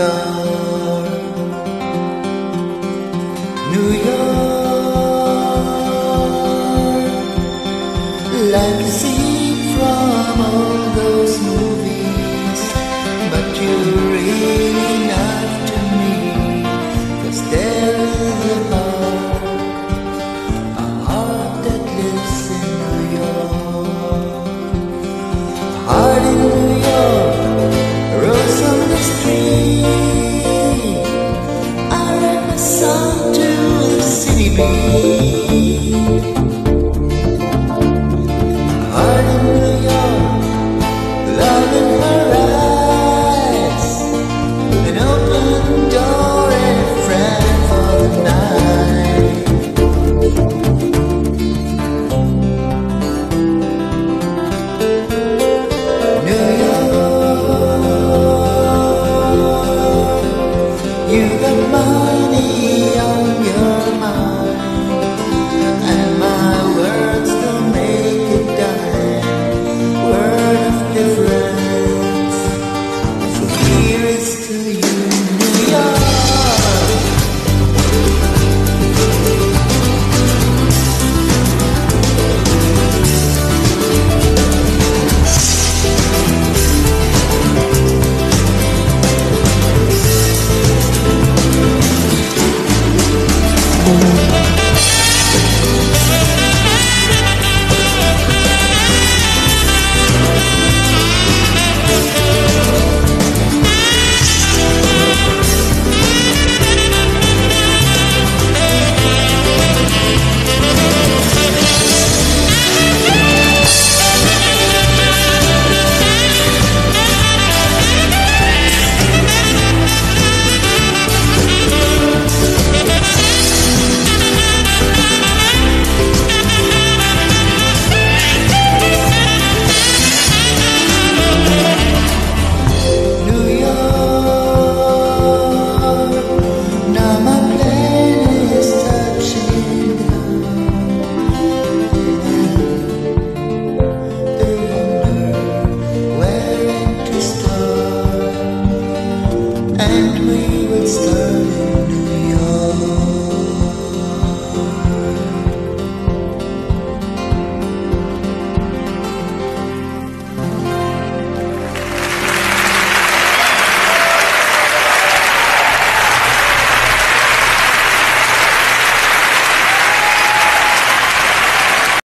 York, New York, like a scene from all those movies, but you're really not to me, 'cause there is a heart that lives in New York, a heart in New York, rose on the street. I write my song to the city beat. Heart in New York, love in her eyes, an open door and a friend for the night. New York, you got my